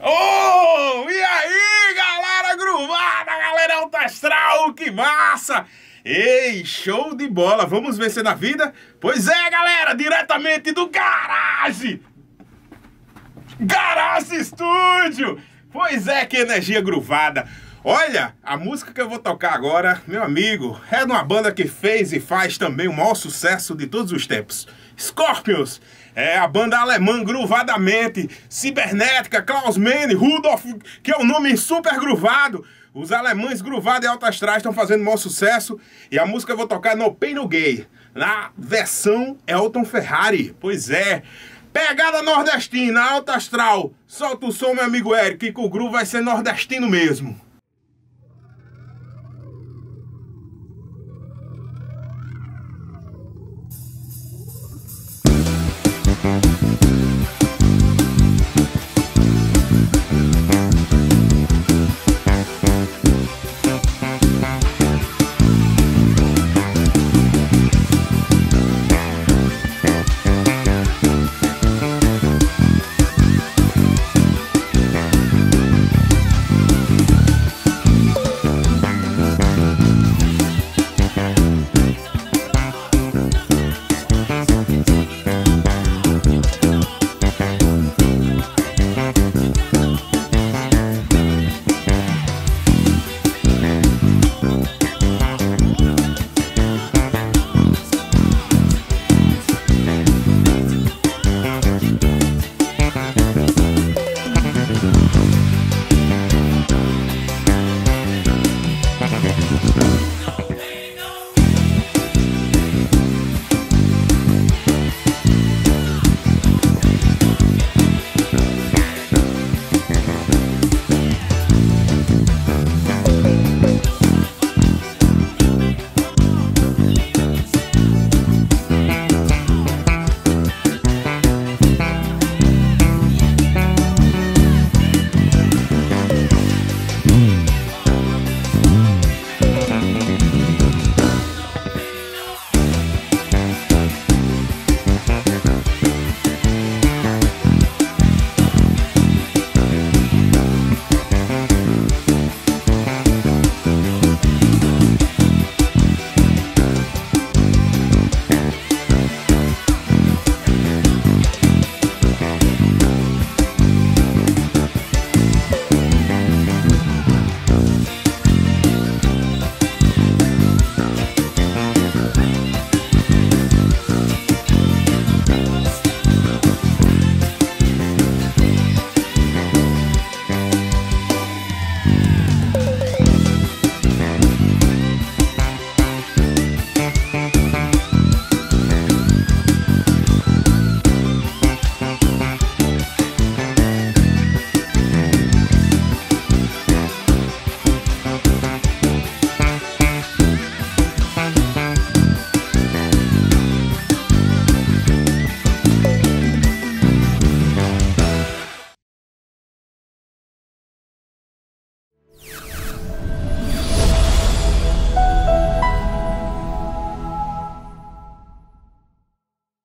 Oh, e aí, galera gruvada, galera alta astral, que massa! Ei, show de bola! Vamos vencer na vida? Pois é, galera, diretamente do Garage Studio! Pois é, que energia gruvada! Olha, a música que eu vou tocar agora, meu amigo, é de uma banda que fez e faz também o maior sucesso de todos os tempos. Scorpions, é a banda alemã gruvadamente, cibernética, Klaus Meine, Rudolf, que é um nome super gruvado. Os alemães gruvados e alto astrais estão fazendo o maior sucesso. E a música que eu vou tocar é No Pain No Gain, na versão Elton Ferrari. Pois é, pegada nordestina, alto astral. Solta o som, meu amigo Eric, que o groove vai ser nordestino mesmo.